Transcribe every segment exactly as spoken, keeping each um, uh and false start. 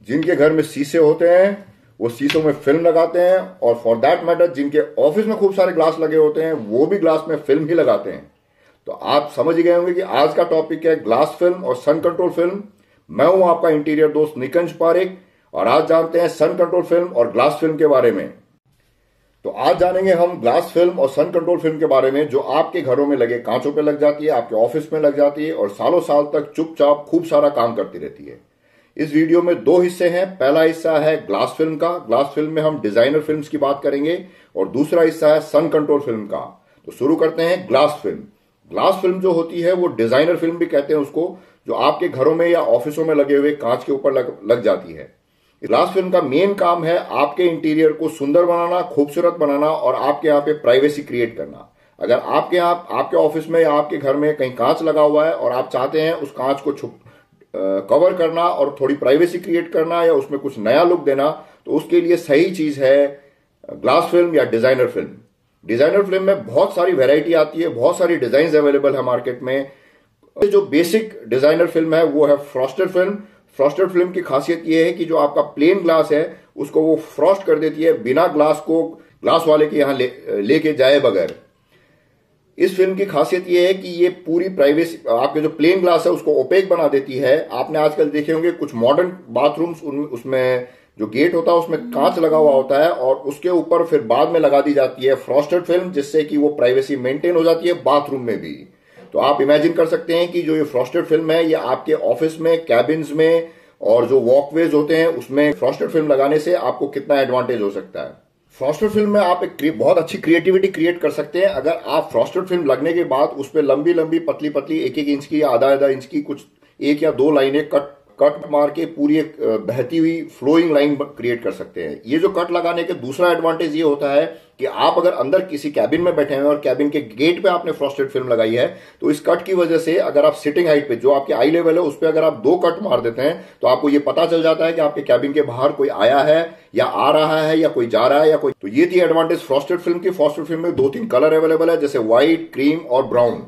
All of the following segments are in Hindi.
जिनके घर में शीशे होते हैं वो शीशों में फिल्म लगाते हैं, और फॉर दैट मैटर जिनके ऑफिस में खूब सारे ग्लास लगे होते हैं वो भी ग्लास में फिल्म ही लगाते हैं। तो आप समझ ही गए होंगे कि आज का टॉपिक है ग्लास फिल्म और सन कंट्रोल फिल्म। मैं हूं आपका इंटीरियर दोस्त निकंज पारेख, और आज जानते हैं सन कंट्रोल फिल्म और ग्लास फिल्म के बारे में। तो आज जानेंगे हम ग्लास फिल्म और सन कंट्रोल फिल्म के बारे में, जो आपके घरों में लगे कांचों पे लग जाती है, आपके ऑफिस में लग जाती है और सालों साल तक चुपचाप खूब सारा काम करती रहती है। इस वीडियो में दो हिस्से हैं। पहला हिस्सा है ग्लास फिल्म का। ग्लास फिल्म में हम डिजाइनर फिल्म्स की बात करेंगे, और दूसरा हिस्सा है सन कंट्रोल फिल्म का। तो शुरू करते हैं ग्लास फिल्म। ग्लास फिल्म जो होती है वो डिजाइनर फिल्म भी कहते हैं उसको, जो आपके घरों में या ऑफिसों में लगे हुए कांच के ऊपर लग, लग जाती है। ग्लास फिल्म का मेन काम है आपके इंटीरियर को सुंदर बनाना, खूबसूरत बनाना और आपके यहाँ पे प्राइवेसी क्रिएट करना। अगर आपके यहाँ आपके ऑफिस में या आपके घर में कहीं कांच लगा हुआ है और आप चाहते हैं उस कांच को छुप कवर करना और थोड़ी प्राइवेसी क्रिएट करना या उसमें कुछ नया लुक देना, तो उसके लिए सही चीज है ग्लास फिल्म या डिजाइनर फिल्म। डिजाइनर फिल्म में बहुत सारी वैरायटी आती है, बहुत सारी डिजाइन अवेलेबल है मार्केट में। जो बेसिक डिजाइनर फिल्म है वो है फ्रॉस्टेड फिल्म। फ्रॉस्टेड फिल्म की खासियत यह है कि जो आपका प्लेन ग्लास है उसको वो फ्रॉस्ट कर देती है बिना ग्लास को ग्लास वाले के यहां लेके ले जाए बगैर। इस फिल्म की खासियत यह है कि ये पूरी प्राइवेसी, आपके जो प्लेन ग्लास है उसको ओपेक बना देती है। आपने आजकल देखे होंगे कुछ मॉडर्न बाथरूम्स, उसमें जो गेट होता है उसमें कांच लगा हुआ होता है और उसके ऊपर फिर बाद में लगा दी जाती है फ्रॉस्टेड फिल्म, जिससे कि वो प्राइवेसी मेंटेन हो जाती है बाथरूम में भी। तो आप इमेजिन कर सकते हैं कि जो ये फ्रॉस्टेड फिल्म है ये आपके ऑफिस में, कैबिन्स में और जो वॉकवेज होते हैं उसमें फ्रॉस्टेड फिल्म लगाने से आपको कितना एडवांटेज हो सकता है। फ्रॉस्टेड फिल्म में आप एक बहुत अच्छी क्रिएटिविटी क्रिएट कर सकते हैं अगर आप फ्रॉस्टेड फिल्म लगने के बाद उस पर लंबी लंबी पतली पतली एक एक इंच की या आधा आधा इंच की कुछ एक या दो लाइनें कट कट मार के पूरी एक बहती हुई फ्लोइंग लाइन क्रिएट कर सकते हैं। ये जो कट लगाने के दूसरा एडवांटेज ये होता है कि आप अगर अंदर किसी कैबिन में बैठे हैं और कैबिन के गेट पे आपने फ्रॉस्टेड फिल्म लगाई है, तो इस कट की वजह से अगर आप सिटिंग हाइट पे, जो आपके आई लेवल है उस पर अगर आप दो कट मार देते हैं तो आपको ये पता चल जाता है कि आपके कैबिन के बाहर कोई आया है या आ रहा है या कोई जा रहा है या कोई। तो ये थी एडवांटेज फ्रॉस्टेड फिल्म की। फ्रॉस्टेड फिल्म में दो तीन कलर अवेलेबल है, जैसे व्हाइट, क्रीम और ब्राउन।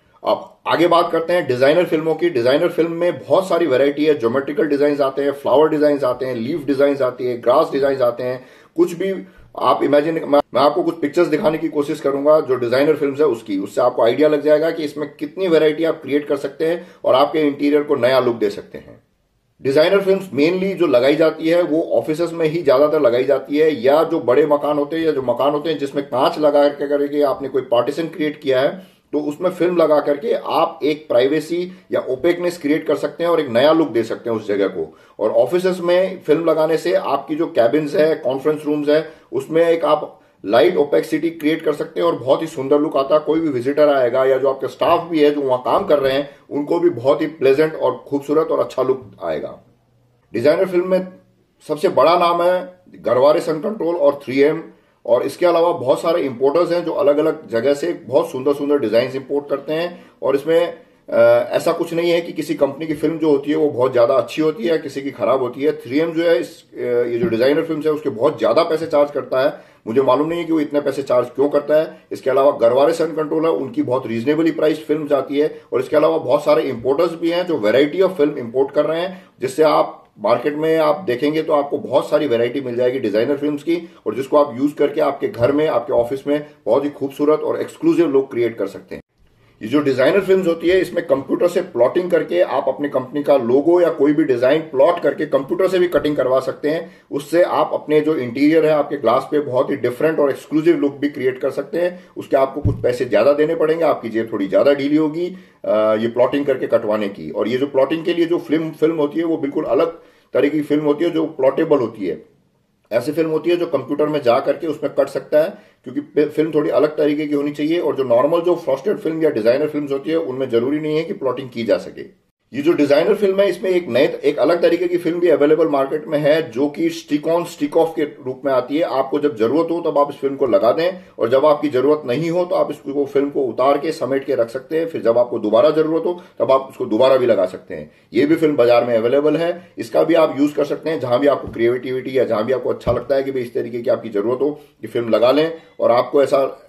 अब आगे बात करते हैं डिजाइनर फिल्मों की। डिजाइनर फिल्म में बहुत सारी वैरायटी है। ज्योमेट्रिकल डिजाइन आते हैं, फ्लावर डिजाइन आते हैं, लीफ डिजाइन आती है, ग्रास डिजाइन आते हैं, कुछ भी आप इमेजिन। मैं आपको कुछ पिक्चर्स दिखाने की कोशिश करूंगा जो डिजाइनर फिल्म्स है उसकी, उससे आपको आइडिया लग जाएगा कि इसमें कितनी वैरायटी आप क्रिएट कर सकते हैं और आपके इंटीरियर को नया लुक दे सकते हैं। डिजाइनर फिल्म्स मेनली जो लगाई जाती है वो ऑफिसेस में ही ज्यादातर लगाई जाती है, या जो बड़े मकान होते हैं या जो मकान होते हैं जिसमें कांच लगा करके आपने कोई पार्टीशन क्रिएट किया है, तो उसमें फिल्म लगा करके आप एक प्राइवेसी या ओपेकनेस क्रिएट कर सकते हैं और एक नया लुक दे सकते हैं उस जगह को। और ऑफिसेस में फिल्म लगाने से आपकी जो कैबिन्स है, कॉन्फ्रेंस रूम्स है, उसमें एक आप लाइट ओपेसिटी क्रिएट कर सकते हैं और बहुत ही सुंदर लुक आता है। कोई भी विजिटर आएगा या जो आपके स्टाफ भी है जो वहां काम कर रहे हैं उनको भी बहुत ही प्लेजेंट और खूबसूरत और अच्छा लुक आएगा। डिजाइनर फिल्म में सबसे बड़ा नाम है गरवारे सन कंट्रोल और थ्री एम, और इसके अलावा बहुत सारे इंपोर्टर्स हैं जो अलग अलग जगह से बहुत सुंदर सुंदर डिजाइन इंपोर्ट करते हैं। और इसमें आ, ऐसा कुछ नहीं है कि किसी कंपनी की फिल्म जो होती है वो बहुत ज्यादा अच्छी होती है या किसी की खराब होती है। थ्री एम जो है इस ये जो डिजाइनर फिल्म है उसके बहुत ज्यादा पैसे चार्ज करता है। मुझे मालूम नहीं है कि वो इतने पैसे चार्ज क्यों करता है। इसके अलावा गरवारे सन कंट्रोल है, उनकी बहुत रीजनेबली प्राइस फिल्म आती है। और इसके अलावा बहुत सारे इंपोर्टर्स भी हैं जो वेराइटी ऑफ फिल्म इंपोर्ट कर रहे हैं, जिससे आप मार्केट में आप देखेंगे तो आपको बहुत सारी वैरायटी मिल जाएगी डिजाइनर फिल्म्स की, और जिसको आप यूज करके आपके घर में, आपके ऑफिस में बहुत ही खूबसूरत और एक्सक्लूसिव लुक क्रिएट कर सकते हैं। ये जो डिजाइनर फिल्म्स होती है इसमें कंप्यूटर से प्लॉटिंग करके आप अपनी कंपनी का लोगो या कोई भी डिजाइन प्लॉट करके कंप्यूटर से भी कटिंग करवा सकते हैं। उससे आप अपने जो इंटीरियर है आपके ग्लास पे बहुत ही डिफरेंट और एक्सक्लूसिव लुक भी क्रिएट कर सकते हैं। उसके आपको कुछ पैसे ज्यादा देने पड़ेंगे, आपकी जेब थोड़ी ज्यादा ढीली होगी ये प्लॉटिंग करके कटवाने की। और ये जो प्लॉटिंग के लिए जो फिल्म फिल्म होती है वो बिल्कुल अलग तरह की फिल्म होती है जो प्लॉटेबल होती है। ऐसी फिल्म होती है जो कंप्यूटर में जा करके उसमें कट सकता है, क्योंकि फिल्म थोड़ी अलग तरीके की होनी चाहिए। और जो नॉर्मल जो फ्रॉस्टेड फिल्म या डिजाइनर फिल्म्स होती है उनमें जरूरी नहीं है कि प्लॉटिंग की जा सके। ये जो डिजाइनर फिल्म है इसमें एक नए एक अलग तरीके की फिल्म भी अवेलेबल मार्केट में है, जो कि स्टिक ऑन स्टिक ऑफ के रूप में आती है। आपको जब जरूरत हो तब आप इस फिल्म को लगा दें, और जब आपकी जरूरत नहीं हो तो आप इसको फिल्म को उतार के समेट के रख सकते हैं। फिर जब आपको दोबारा जरूरत हो तब आप उसको दोबारा भी लगा सकते हैं। ये भी फिल्म बाजार में अवेलेबल है, इसका भी आप यूज कर सकते हैं जहां भी आपको क्रिएटिविटी या जहां भी आपको अच्छा लगता है कि भाई इस तरीके की आपकी जरूरत हो, ये फिल्म लगा लें और आपको ऐसा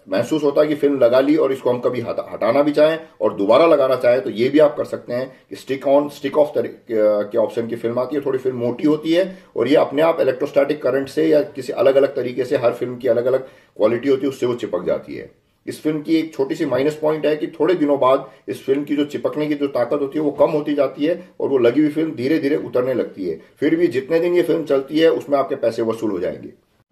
महसूस होता है कि फिल्म लगा ली और इसको हम कभी हटा, हटाना भी चाहें और दोबारा लगाना चाहें तो ये भी आप कर सकते हैं कि स्टिक ऑन स्टिक ऑफ के ऑप्शन की फिल्म आती है। थोड़ी फिल्म मोटी होती है और ये अपने आप इलेक्ट्रोस्टैटिक करंट से या किसी अलग अलग तरीके से, हर फिल्म की अलग अलग क्वालिटी होती है, उससे वो चिपक जाती है। इस फिल्म की एक छोटी सी माइनस पॉइंट है कि थोड़े दिनों बाद इस फिल्म की जो चिपकने की जो ताकत होती है वो कम होती जाती है और वो लगी हुई फिल्म धीरे धीरे उतरने लगती है। फिर भी जितने दिन ये फिल्म चलती है उसमें आपके पैसे वसूल हो जाएंगे।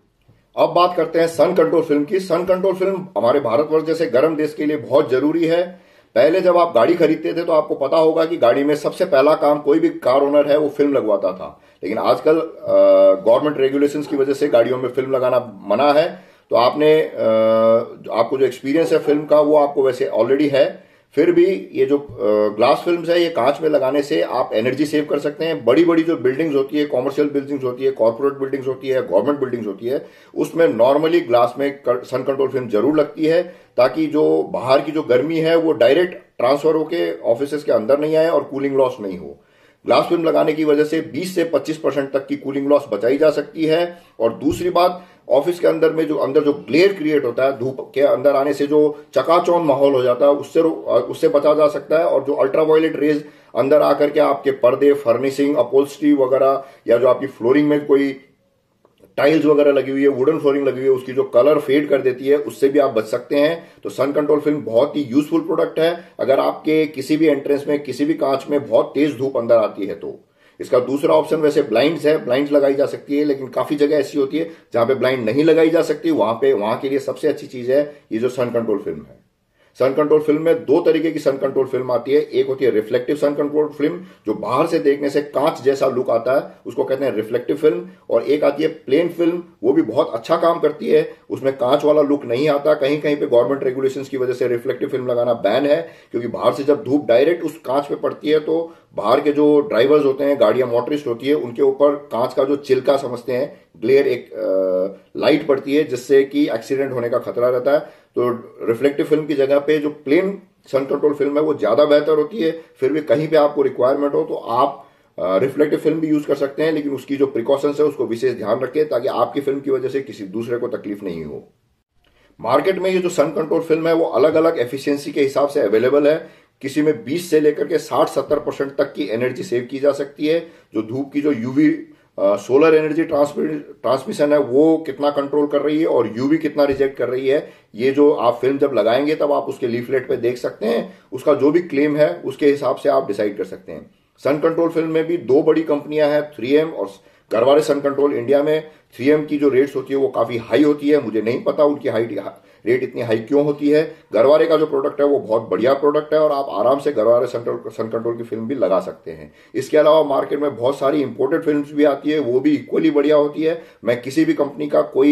अब बात करते हैं सन कंट्रोल फिल्म की। सन कंट्रोल फिल्म हमारे भारतवर्ष जैसे गर्म देश के लिए बहुत जरूरी है। पहले जब आप गाड़ी खरीदते थे तो आपको पता होगा कि गाड़ी में सबसे पहला काम कोई भी कार ओनर है वो फिल्म लगवाता था, लेकिन आजकल गवर्नमेंट रेगुलेशंस की वजह से गाड़ियों में फिल्म लगाना मना है। तो आपने आपको जो एक्सपीरियंस है फिल्म का वो आपको वैसे ऑलरेडी है, फिर भी ये जो ग्लास फिल्म्स है ये कांच में लगाने से आप एनर्जी सेव कर सकते हैं। बड़ी बड़ी जो बिल्डिंग्स होती है, कॉमर्शियल बिल्डिंग्स होती है, कॉर्पोरेट बिल्डिंग्स होती है, गवर्नमेंट बिल्डिंग्स होती है, उसमें नॉर्मली ग्लास में सन कंट्रोल फिल्म जरूर लगती है ताकि जो बाहर की जो गर्मी है वो डायरेक्ट ट्रांसफर होकर ऑफिसेस के अंदर नहीं आए और कूलिंग लॉस नहीं हो। ग्लास फिल्म लगाने की वजह से बीस से पच्चीस परसेंट तक की कूलिंग लॉस बचाई जा सकती है। और दूसरी बात, ऑफिस के अंदर में जो अंदर जो ग्लेयर क्रिएट होता है, धूप के अंदर आने से जो चकाचौंध माहौल हो जाता है, उससे उससे बचा जा सकता है। और जो अल्ट्रावायलेट रेज अंदर आकर के आपके पर्दे, फर्निशिंग, अपहोल्स्ट्री वगैरह या जो आपकी फ्लोरिंग में कोई टाइल्स वगैरह लगी हुई है, वुडन फ्लोरिंग लगी हुई है, उसकी जो कलर फेड कर देती है, उससे भी आप बच सकते हैं। तो सन कंट्रोल फिल्म बहुत ही यूजफुल प्रोडक्ट है अगर आपके किसी भी एंट्रेंस में, किसी भी कांच में बहुत तेज धूप अंदर आती है तो। इसका दूसरा ऑप्शन वैसे ब्लाइंड्स है, ब्लाइंड्स लगाई जा सकती है, लेकिन काफी जगह ऐसी होती है जहां पे ब्लाइंड नहीं लगाई जा सकती, वहां पे वहां के लिए सबसे अच्छी चीज है ये जो सन कंट्रोल फिल्म है। सन कंट्रोल फिल्म में दो तरीके की सन कंट्रोल फिल्म आती है। एक होती है रिफ्लेक्टिव सन कंट्रोल फिल्म, जो बाहर से देखने से कांच जैसा लुक आता है, उसको कहते हैं रिफ्लेक्टिव फिल्म। और एक आती है प्लेन फिल्म, वो भी बहुत अच्छा काम करती है, उसमें कांच वाला लुक नहीं आता। कहीं कहीं पे गवर्नमेंट रेगुलेशंस की वजह से रिफ्लेक्टिव फिल्म लगाना बैन है, क्योंकि बाहर से जब धूप डायरेक्ट उस कांच पे पड़ती है तो बाहर के जो ड्राइवर्स होते हैं, गाड़ियां मोटरिस्ट होती है, उनके ऊपर कांच का जो चिल्का समझते हैं, ग्लेयर, एक आ, लाइट पड़ती है जिससे कि एक्सीडेंट होने का खतरा रहता है। तो रिफ्लेक्टिव फिल्म की जगह पे जो प्लेन सन कंट्रोल फिल्म है वो ज्यादा बेहतर होती है। फिर भी कहीं पे आपको रिक्वायरमेंट हो तो आप रिफ्लेक्टिव फिल्म भी यूज कर सकते हैं, लेकिन उसकी जो प्रिकॉशंस है उसको विशेष ध्यान रखें ताकि आपकी फिल्म की वजह से किसी दूसरे को तकलीफ नहीं हो। मार्केट में ये जो सन कंट्रोल फिल्म है वो अलग अलग एफिशिएंसी के हिसाब से अवेलेबल है। किसी में बीस से लेकर के साठ सत्तर परसेंट तक की एनर्जी सेव की जा सकती है। जो धूप की जो यूवी सोलर एनर्जी ट्रांसमिशन है वो कितना कंट्रोल कर रही है और यूवी कितना रिजेक्ट कर रही है, ये जो आप फिल्म जब लगाएंगे तब आप उसके लीफलेट पे देख सकते हैं। उसका जो भी क्लेम है उसके हिसाब से आप डिसाइड कर सकते हैं। सन कंट्रोल फिल्म में भी दो बड़ी कंपनियां हैं, थ्री एम और गरवारे सन कंट्रोल। इंडिया में थ्री एम की जो रेट्स होती है वो काफी हाई होती है, मुझे नहीं पता उनकी हाई रेट इतनी हाई क्यों होती है। गरवारे का जो प्रोडक्ट है वो बहुत बढ़िया प्रोडक्ट है और आप आराम से गरवारे सन कंट्रोल की फिल्म भी लगा सकते हैं। इसके अलावा मार्केट में बहुत सारी इंपोर्टेड फिल्म्स भी आती है, वो भी इक्वली बढ़िया होती है। मैं किसी भी कंपनी का कोई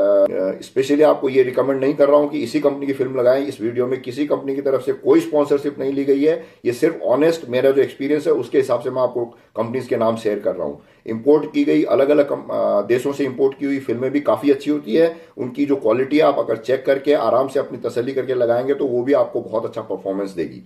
स्पेशली आपको ये रिकमेंड नहीं कर रहा हूं कि इसी कंपनी की फिल्म लगाएं। इस वीडियो में किसी कंपनी की तरफ से कोई स्पॉन्सरशिप नहीं ली गई है, ये सिर्फ ऑनेस्ट मेरा जो एक्सपीरियंस है उसके हिसाब से मैं आपको कंपनीज के नाम शेयर कर रहा हूं। इंपोर्ट की गई अलग अलग देशों से इंपोर्ट की हुई फिल्में भी काफी अच्छी होती है। उनकी जो क्वालिटी आप अगर चेक करके आराम से अपनी तसल्ली करके लगाएंगे तो वो भी आपको बहुत अच्छा परफॉर्मेंस देगी।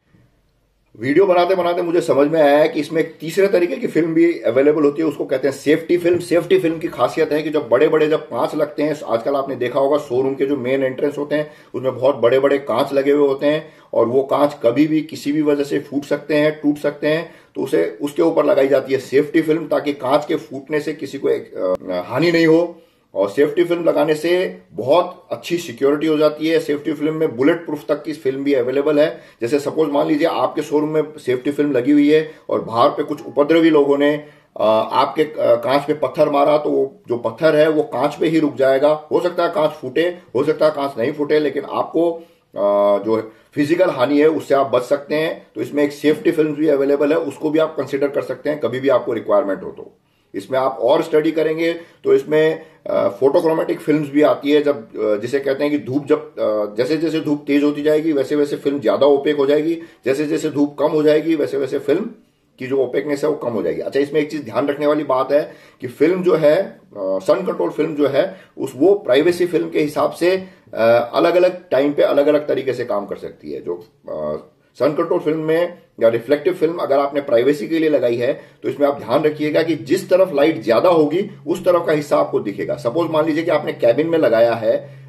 वीडियो बनाते बनाते मुझे समझ में आया है कि इसमें एक तीसरे तरीके की फिल्म भी अवेलेबल होती है, उसको कहते हैं सेफ्टी फिल्म। सेफ्टी फिल्म की खासियत है कि जब बड़े बड़े जब कांच लगते हैं, आजकल आपने देखा होगा शोरूम के जो मेन एंट्रेंस होते हैं उसमें बहुत बड़े बड़े कांच लगे हुए होते हैं और वो कांच कभी भी किसी भी वजह से फूट सकते हैं, टूट सकते हैं। तो उसे उसके ऊपर लगाई जाती है सेफ्टी फिल्म ताकि कांच के फूटने से किसी को हानि नहीं हो। और सेफ्टी फिल्म लगाने से बहुत अच्छी सिक्योरिटी हो जाती है। सेफ्टी फिल्म में बुलेट प्रूफ तक की फिल्म भी अवेलेबल है। जैसे सपोज मान लीजिए आपके शोरूम में सेफ्टी फिल्म लगी हुई है और बाहर पे कुछ उपद्रवी लोगों ने आपके कांच पे पत्थर मारा, तो जो पत्थर है वो कांच पे ही रुक जाएगा। हो सकता है कांच फूटे, हो सकता है कांच नहीं फूटे, लेकिन आपको जो फिजिकल हानि है उससे आप बच सकते हैं। तो इसमें एक सेफ्टी फिल्म भी अवेलेबल है, उसको भी आप कंसिडर कर सकते हैं कभी भी आपको रिक्वायरमेंट हो तो। इसमें आप और स्टडी करेंगे तो इसमें फोटोक्रोमेटिक फिल्म्स भी आती है, जब जिसे कहते हैं कि धूप जब जैसे जैसे धूप तेज होती जाएगी वैसे वैसे फिल्म ज्यादा ओपेक हो जाएगी, जैसे जैसे धूप कम हो जाएगी वैसे वैसे फिल्म की जो ओपेकनेस है वो कम हो जाएगी। अच्छा, इसमें एक चीज ध्यान रखने वाली बात है कि फिल्म जो है सन कंट्रोल फिल्म जो है उस वो प्राइवेसी फिल्म के हिसाब से अलग अलग टाइम पे अलग अलग तरीके से काम कर सकती है। जो सन कंट्रोल फिल्म में या रिफ्लेक्टिव फिल्म अगर आपने प्राइवेसी के लिए लगाई है तो इसमें आप ध्यान रखिएगा कि जिस तरफ लाइट ज्यादा होगी उस तरफ का हिस्सा आपको दिखेगा। सपोज मान लीजिए कि आपने कैबिन में लगाया है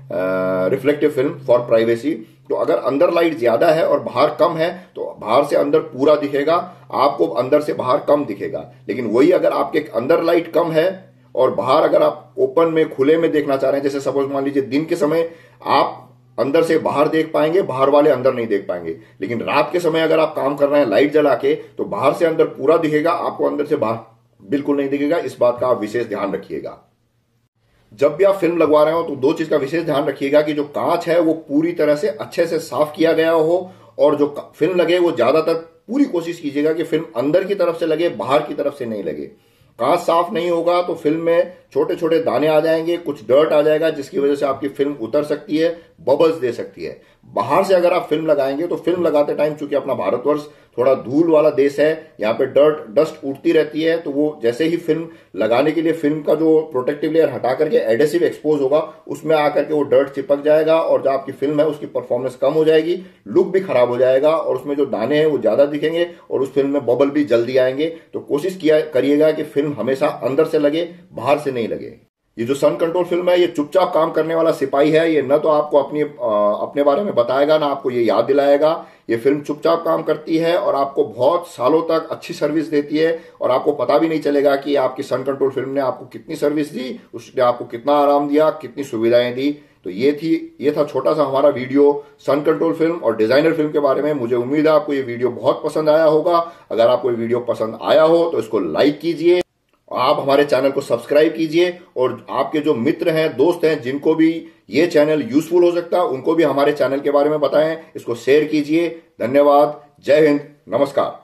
रिफ्लेक्टिव फिल्म फॉर प्राइवेसी। तो अगर अंदर लाइट ज्यादा है और बाहर कम है तो बाहर से अंदर पूरा दिखेगा, आपको अंदर से बाहर कम दिखेगा। लेकिन वही अगर आपके अंदर लाइट कम है और बाहर अगर आप ओपन में खुले में देखना चाह रहे हैं, जैसे सपोज मान लीजिए दिन के समय आप अंदर से बाहर देख पाएंगे, बाहर वाले अंदर नहीं देख पाएंगे। लेकिन रात के समय अगर आप काम कर रहे हैं लाइट जला के तो बाहर से अंदर पूरा दिखेगा, आपको अंदर से बाहर बिल्कुल नहीं दिखेगा। इस बात का आप विशेष ध्यान रखिएगा। जब भी आप फिल्म लगवा रहे हो तो दो चीज का विशेष ध्यान रखिएगा कि जो कांच है वो पूरी तरह से अच्छे से साफ किया गया हो, और जो फिल्म लगे वो ज्यादातर पूरी कोशिश कीजिएगा कि फिल्म अंदर की तरफ से लगे, बाहर की तरफ से नहीं लगे। कांच साफ नहीं होगा तो फिल्म में छोटे छोटे दाने आ जाएंगे, कुछ डर्ट आ जाएगा, जिसकी वजह से आपकी फिल्म उतर सकती है, बबल्स दे सकती है। बाहर से अगर आप फिल्म लगाएंगे तो फिल्म लगाते टाइम, चूंकि अपना भारतवर्ष थोड़ा धूल वाला देश है, यहाँ पे डर्ट डस्ट उठती रहती है, तो वो जैसे ही फिल्म लगाने के लिए फिल्म का जो प्रोटेक्टिव लेयर हटा करके एडेसिव एक्सपोज होगा, उसमें आकर के वो डर्ट चिपक जाएगा और जो आपकी फिल्म है उसकी परफॉर्मेंस कम हो जाएगी, लुक भी खराब हो जाएगा और उसमें जो दाने हैं वो ज्यादा दिखेंगे और उस फिल्म में बबल भी जल्दी आएंगे। तो कोशिश किया करिएगा कि फिल्म हमेशा अंदर से लगे, बाहर से नहीं लगे। ये जो सन कंट्रोल फिल्म है ये चुपचाप काम करने वाला सिपाही है। ये न तो आपको अपनी आ, अपने बारे में बताएगा, ना आपको ये याद दिलाएगा। ये फिल्म चुपचाप काम करती है और आपको बहुत सालों तक अच्छी सर्विस देती है और आपको पता भी नहीं चलेगा कि आपकी सन कंट्रोल फिल्म ने आपको कितनी सर्विस दी, उसने आपको कितना आराम दिया, कितनी सुविधाएं दी। तो ये थी ये था छोटा सा हमारा वीडियो सन कंट्रोल फिल्म और डिजाइनर फिल्म के बारे में। मुझे उम्मीद है आपको ये वीडियो बहुत पसंद आया होगा। अगर आपको ये वीडियो पसंद आया हो तो इसको लाइक कीजिए, आप हमारे चैनल को सब्सक्राइब कीजिए और आपके जो मित्र हैं, दोस्त हैं, जिनको भी ये चैनल यूजफुल हो सकता है उनको भी हमारे चैनल के बारे में बताएं, इसको शेयर कीजिए। धन्यवाद। जय हिंद। नमस्कार।